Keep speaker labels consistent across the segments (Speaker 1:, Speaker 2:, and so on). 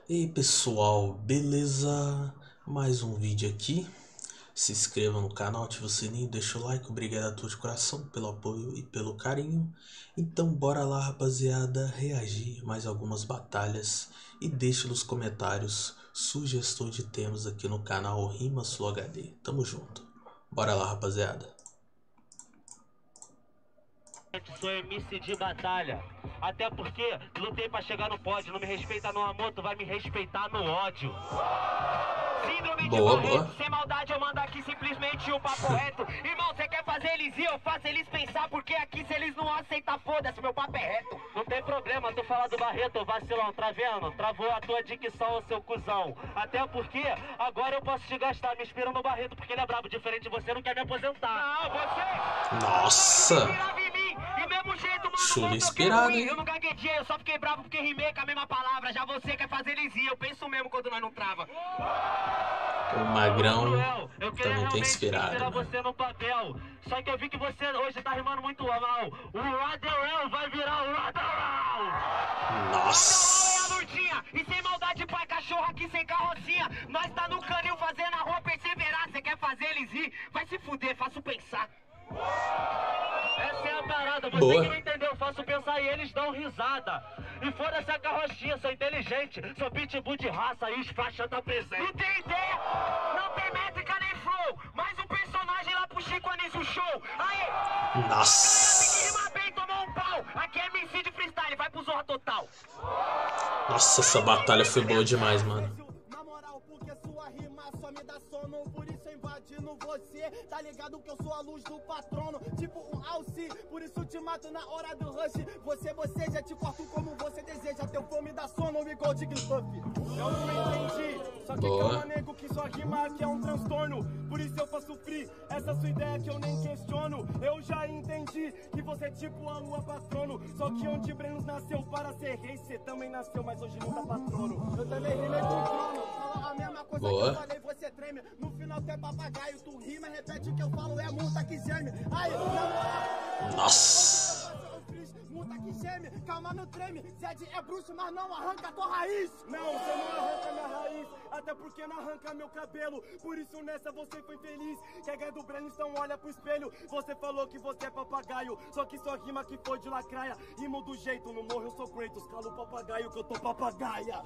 Speaker 1: E aí pessoal, beleza? Mais um vídeo aqui. Se inscreva no canal, ative o sininho, deixa o like. Obrigado a todos de coração pelo apoio e pelo carinho. Então bora lá, rapaziada, reagir mais algumas batalhas. E deixe nos comentários sugestões de temas aqui no canal Rimas Flow HD. Tamo junto. Bora lá, rapaziada.
Speaker 2: Sou MC de batalha. Até porque lutei pra chegar no pódio. Não me respeita no amor, tu vai me respeitar no ódio. Síndrome de Barreto, sem maldade eu mando aqui simplesmente o papo reto. Irmão, você quer fazer eles ir, eu faço eles pensar. Porque aqui se eles não aceitam, foda-se, meu papo é reto. Não tem problema tu falar do Barreto, vacilão, tá vendo? Travou a tua dicção, seu cuzão. Até porque agora eu posso te gastar, me inspira no Barreto. Porque ele é brabo, diferente de você, não quer me aposentar. Não, você...
Speaker 1: Nossa!
Speaker 2: E mesmo jeito, mano,
Speaker 1: Chulo inspirado, hein?
Speaker 2: eu não gaguejei, eu só fiquei bravo porque rimei com a mesma palavra. Já você quer fazer eles ir, eu penso mesmo quando nós não trava.
Speaker 1: O Magrão
Speaker 2: eu
Speaker 1: também tem inspirado,
Speaker 2: inspirar
Speaker 1: né?
Speaker 2: você no papel. Só que eu vi que você hoje tá rimando muito mal. O Radarel vai virar o Radarel.
Speaker 1: Nossa!
Speaker 2: E sem maldade, pai, cachorro aqui sem carrocinha. Nós tá no canil fazendo a rua perseverar. Você quer fazer eles ir? Vai se fuder, faço pensar. Essa é a parada, você
Speaker 1: Boa.
Speaker 2: que não entendeu, faço pensar e eles dão risada. E foda-se a carrochinha, sou inteligente, sou pitbull de raça e os faixa tá presente. Não tem ideia, não tem métrica nem flow, mas um personagem lá pro Chico Anísio show. Aí,
Speaker 1: Nossa!
Speaker 2: que rima bem, tomou um pau. Aqui é MC de freestyle, vai pro Zorra Total.
Speaker 1: Nossa, essa batalha foi boa demais, mano.
Speaker 3: Na moral, porque sua rima só me dá sono. Por isso eu invadindo você. Tá ligado que eu sou a luz do patrono. Tipo um alce, por isso te mato na hora do rush. Você já te corto como você deseja. Teu flow me dá sono, igual de Griffith. Eu não entendi. Só que calma, nego, que sua rima aqui é um transtorno. Por isso eu faço free. Essa sua ideia que eu nem questiono. Eu já entendi que você é tipo a lua patrono. Só que onde Brenos nasceu para ser rei, você também nasceu, mas hoje não tá patrono. Eu também rimei com o trono. Fala a mesma coisa
Speaker 1: Boa.
Speaker 3: que eu falei, você treme. No final tu é papagaio, tu rima, repete o que eu falo, é multa que geme. Aí, na moral.
Speaker 1: Nossa!
Speaker 3: Multa que geme, calma, não treme. Zed é bruxo, mas não arranca a tua raiz. Não, você não arranca minha raiz. Até porque não arranca meu cabelo. Por isso nessa você foi feliz. Quer ganhar do Breno, então olha pro espelho. Você falou que você é papagaio, só que sua rima que foi de lacraia. Rimo do jeito, não morre, eu sou Kratos. Cala o papagaio que eu tô papagaia.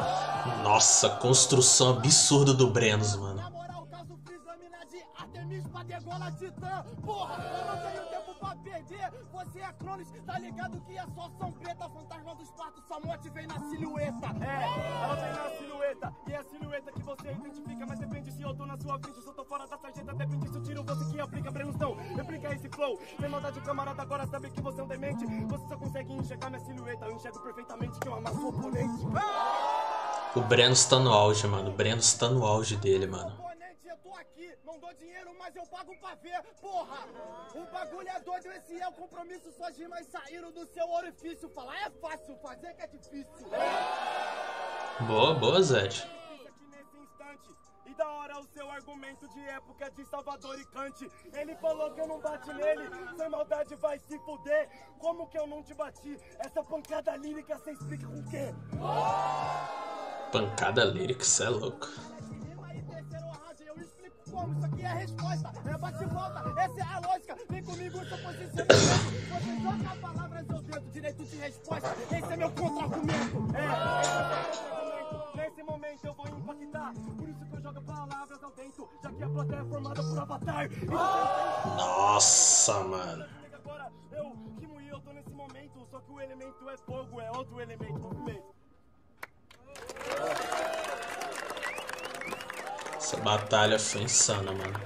Speaker 1: Nossa, construção absurda do Brenos, mano.
Speaker 3: Na moral, caso Frisa, mina de Artemis pra degola titã. Porra, eu não tenho tempo pra perder. Você é Cronos, tá ligado que é só São Preta. Fantasma dos partos, sua morte vem na silhueta. É, ela vem na silhueta. E é a silhueta que você identifica. Mas depende se eu tô na sua frente, se eu tô fora da sarjeta. Depende se eu tiro você que aplica Brenustão. Replica esse flow. Sem maldade, camarada, agora sabe que você é um demente. Você só consegue enxergar minha silhueta. Eu enxergo perfeitamente que eu amasso o oponente.
Speaker 1: O Brenos tá no auge, mano. O Brenos tá no auge dele, mano.
Speaker 3: Eu tô aqui, não dou dinheiro, mas eu pago pra ver, porra! O bagulho é doido, esse é o compromisso, suas rimas saíram do seu orifício. Falar é fácil, fazer que é difícil.
Speaker 1: Boa, boa, Zed.
Speaker 3: Aqui nesse instante. E da hora o seu argumento de época de Salvador e Kant. Ele falou que eu não bati nele, sem maldade vai se fuder. Como que eu não te bati? Essa pancada lírica cê explica com o quê?
Speaker 1: Pancada lírica, cê é louco.
Speaker 3: Eu explico como, isso aqui é a resposta. É bate e volta, essa é a lógica. Vem comigo, eu sou posicionamento. Você joga palavras eu dentro, direito de resposta. Esse é meu contra-argumento. Esse é meu contra-argumento. Nesse momento eu vou impactar. Por isso que eu jogo palavras ao dentro. Já que a plateia é formada por avatar.
Speaker 1: Nossa, mano.
Speaker 3: Agora eu rimo e eu tô nesse momento. Só que o elemento é fogo, é outro elemento, movimento.
Speaker 1: Essa batalha foi insana, mano.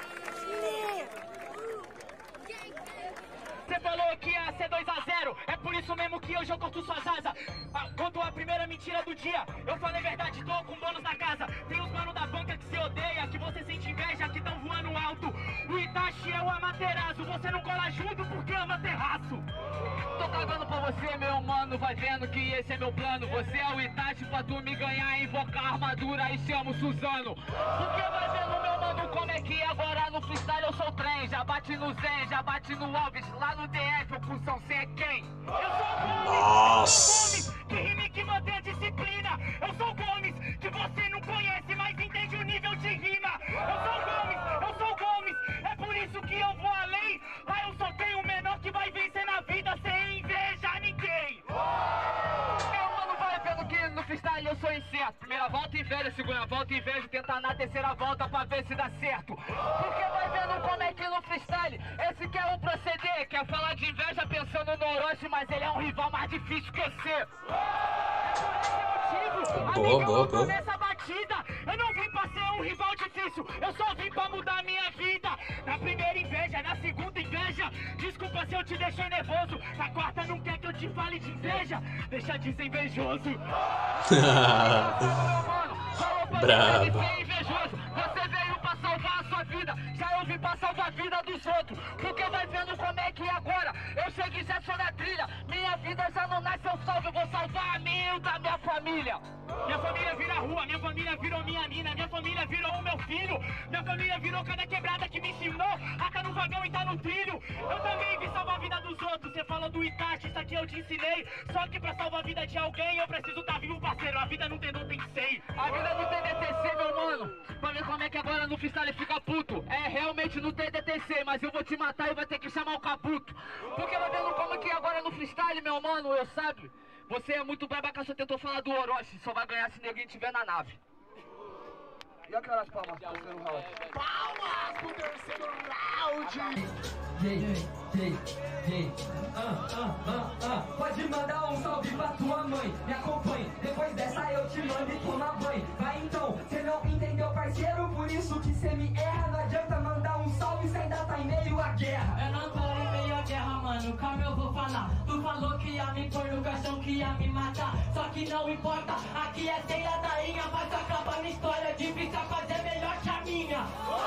Speaker 2: Você falou que ia ser 2-0, é por isso mesmo que hoje eu corto suas asas. Conto a primeira mentira do dia, eu falei verdade, tô com bônus na casa. Tem os manos da banca que você odeia, que você sente inveja, que tão voando alto. O Itachi é o Amaterasu, você não cola junto porque ama terraço. Tô cagando pra você, meu mano, vai vendo que esse é meu plano. Você é o Itachi pra tu me ganhar, invocar a armadura e chamo Suzano. Porque vai vendo, meu mano, como é que agora no freestyle eu sou o trem. Já bate no Zen, já bate no Alves, lá no DF, o função cê é quem? Eu sou o
Speaker 1: Nossa!
Speaker 2: que rime que mantém a disciplina. Eu sou o freestyle eu sou incerto. Primeira volta inveja, segunda volta inveja, tentar na terceira volta pra ver se dá certo. Porque vai vendo como é que no freestyle esse que é o proceder. Quer falar de inveja pensando no Orochi, mas ele é um rival mais difícil que você.
Speaker 1: Boa.
Speaker 2: Nessa batida, eu não vim pra ser um rival difícil, eu só vim pra mudar a minha vida. Na primeira inveja, na segunda inveja, desculpa se eu te deixei nervoso. Na quarta não quer que eu te fale de inveja, deixa de ser invejoso.
Speaker 1: Brabo.
Speaker 2: Você veio pra salvar a sua vida, já eu vim pra salvar a vida dos outros. Porque vai vendo como é que agora eu chego e já sou na trilha. Minha vida já não nasce, eu salvo, eu vou salvar a minha e da minha família. Minha família vira rua, minha família virou minha mina, minha família virou o meu filho. Minha família virou cada quebrada que me ensinou a tá no vagão e tá no trilho. Eu também vim salvar a vida dos outros, você falou do Itachi, isso aqui eu te ensinei. Só que pra salvar a vida de alguém eu preciso tá vivo, parceiro. A vida não tem sei. A vida não tem DTC, meu mano. Pra ver como é que agora no freestyle fica puto. É, realmente não tem DTC, mas eu vou te matar e vai ter que chamar o Kabuto. Porque vai vendo como é que agora no freestyle, meu mano, eu sabe. Você é muito babaca, só tentou falar do Orochi. Só vai ganhar se ninguém tiver na nave.
Speaker 3: E aquelas palmas pro terceiro round? Palmas pro terceiro round!
Speaker 4: Pode mandar um salve pra tua mãe, me acompanhe. Depois dessa eu te mando e toma banho. Vai então, cê não entendeu, parceiro, por isso que cê me erra. Não adianta mandar um salve, cê ainda tá em meio à guerra.
Speaker 5: Eu não tô em meio à guerra, mano, calma eu vou falar. Tu falou que ia me pôr no caixão, que ia me matar. Só que não importa, aqui é ceia da inha. Mas acaba minha história, difícil fazer melhor que a minha.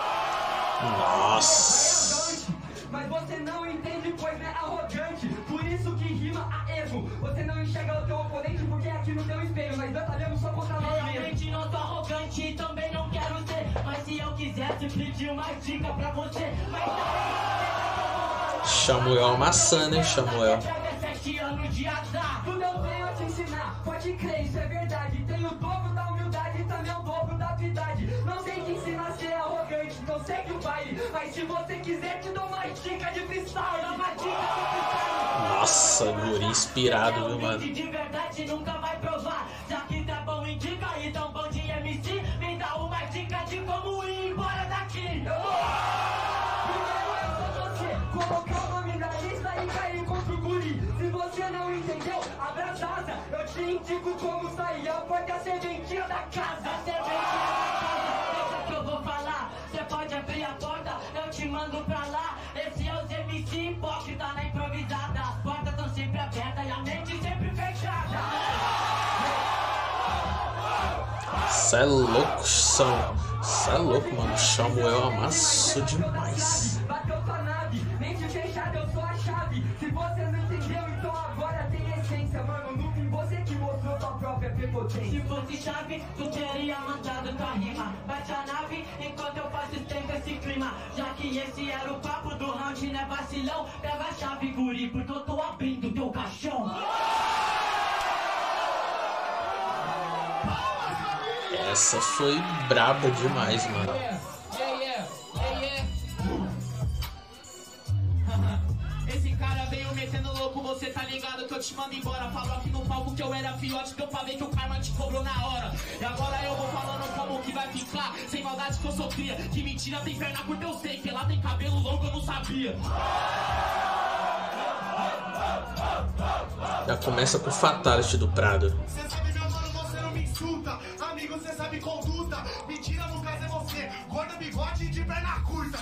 Speaker 1: Nossa.
Speaker 4: Mas você não entende, pois é arrogante. Por isso que rima a erro. Você não enxerga o teu oponente porque aqui no teu espelho nós batalhamos só contra nós mesmos.
Speaker 5: Realmente não sou arrogante e também não quero ser. Mas se eu quisesse pedir uma dica pra você. Mas
Speaker 1: Samuel é uma maçã, né, Samuel?
Speaker 5: 7 anos de azar.
Speaker 4: Tudo eu venho a te ensinar, pode crer, isso é verdade. Tenho o dobro da humildade e também o dobro da habilidade. Não sei te ensinar a ser arrogante, não segue o baile. Mas se você quiser te dou uma dica de freestyle. Uma dica de freestyle.
Speaker 1: Nossa, guri inspirado, viu, mano?
Speaker 5: De verdade nunca vai provar. Já que tá bom em dica e tão bom de MC, me dá uma dica de como ir embora daqui.
Speaker 4: Primeiro eu sou você, colocar o nome na lista e cair contra o guri. Se você não entendeu, abraça asa. Eu te indico como sair, a porta é a serventia da casa.
Speaker 5: A serventia da casa, deixa que eu vou falar. Cê pode abrir a porta, eu te mando pra lá. Esse é os MC hipócrita na improvisada. As portas tão sempre abertas e a mente sempre fechada.
Speaker 1: Cê é louco, Cê é louco, mano. Samuel amassou demais.
Speaker 4: Bateu tua nave, mente fechada, eu sou a chave. Se você não entendeu, então agora tem essência, mano. No fim, você que mostrou tua própria prepotência.
Speaker 5: Se fosse chave, tu teria mandado tua rima. Bate a nave enquanto eu faço tempo esse clima. Já que esse era o papo do round, né, vacilão? Pega a chave, guri, porque eu tô abrindo teu caixão.
Speaker 1: Essa foi braba demais, mano.
Speaker 2: Esse cara veio metendo louco, você tá ligado que eu te mando embora. Falou aqui no palco que eu era fiote, deu pra ver que o karma te cobrou na hora. E agora eu vou falando como que vai ficar. Sem maldade que eu sofria, que mentira tem perna curta eu sei, que lá tem cabelo longo eu não sabia.
Speaker 1: Já começa com o fatality do Prado.
Speaker 3: Cê sabe, meu mano, você não me insulta. Amigo, cê sabe conduta. Mentira no caso é você, gordo, bigode e de perna curta.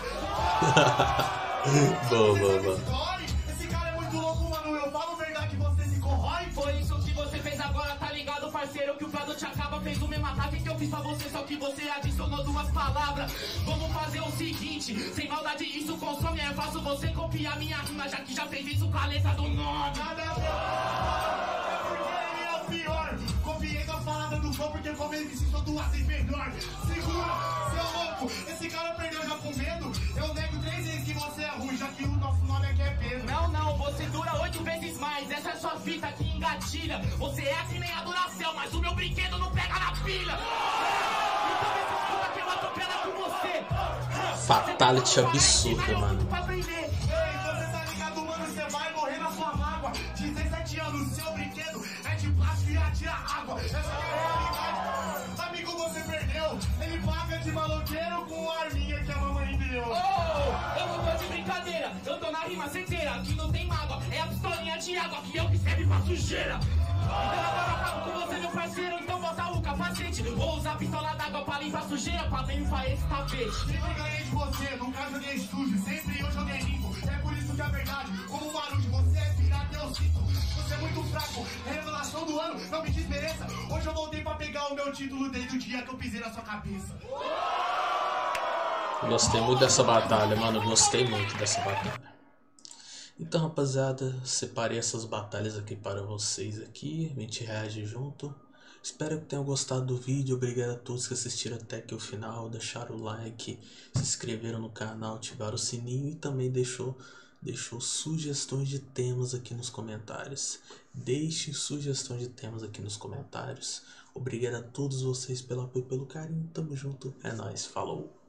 Speaker 1: Boa.
Speaker 3: Esse cara é muito louco, mano. Eu falo verdade, você se corrói.
Speaker 2: Foi isso que você fez agora, tá ligado, parceiro? Que o Prado te acaba, fez o mesmo ataque que eu fiz pra você, só que você adicionou 2 palavras. Vamos fazer o seguinte, sem maldade isso consome, é fácil você copiar minha rima, já que já fez isso com a letra do nome.
Speaker 3: Nada é porque ele é o pior. Copiei com a parada do gol, porque como ele disse, sou 2 vezes melhor. Segura, seu louco. Esse cara perdeu já com medo. Eu nego 3 vezes que você é ruim, já que o nosso nome aqui é Pedro.
Speaker 2: Não, você dura 8 vezes mais, essa é sua fita que engatilha. Você é que nem a Duracell, mas o meu brinquedo não pega na pilha. Então me desculpa que eu atropelo com você.
Speaker 1: Fatality absurda, mano.
Speaker 3: Ei, você tá ligado, mano? Você vai morrer na sua mágoa. 17 anos, seu brinquedo é de plástico e atira água. Essa é a vaca de maloqueiro com arminha que a mamãe deu.
Speaker 2: Oh, eu não tô de brincadeira, eu tô na rima certeira. Aqui não tem mágoa, é a pistolinha de água que eu que serve pra sujeira. Então agora eu acabo com você, meu parceiro, então bota o capacete. Vou usar a pistola d'água pra limpar sujeira, pra limpar esse tapete.
Speaker 3: Sempre ganhei de você, nunca joguei sujo, sempre eu joguei limpo. É por isso que a verdade, como o barulho, você é pirata, eu sinto. Você é muito fraco, revelação do ano, não me desmereça. Hoje eu voltei pra pegar o meu título desde o dia que eu pisei na sua cabeça.
Speaker 1: Gostei muito dessa batalha, mano. Gostei muito dessa batalha. Então, rapaziada, separei essas batalhas aqui para vocês aqui. A gente reage junto. Espero que tenham gostado do vídeo. Obrigado a todos que assistiram até aqui o final. Deixaram o like, se inscreveram no canal, ativaram o sininho e também deixou sugestões de temas aqui nos comentários. Deixe sugestões de temas aqui nos comentários. Obrigado a todos vocês pelo apoio e pelo carinho. Tamo junto. É nóis. Falou.